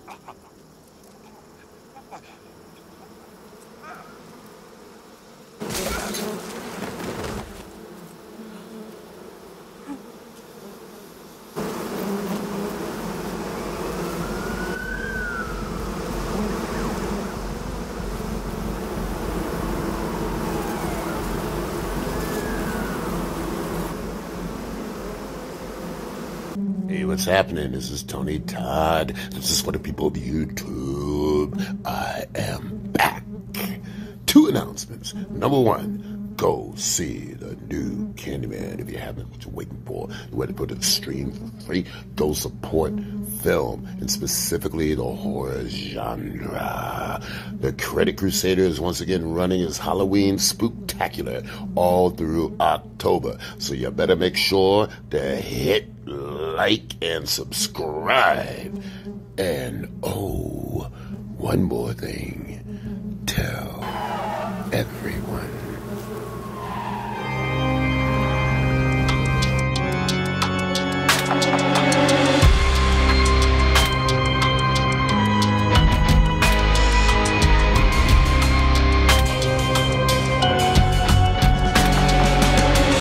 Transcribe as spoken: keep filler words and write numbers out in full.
Hey, what's happening? This is Tony Todd. This is for the people of YouTube. I am back. Two announcements. Number one, go see the new Candyman. If you haven't, what you're waiting for, you want to put it stream for free. Go support film, and specifically the horror genre. The Credit Crusader is once again running his Halloween Spooktacular all through October. So you better make sure to hit like and subscribe. And oh, one more thing. Tell everyone.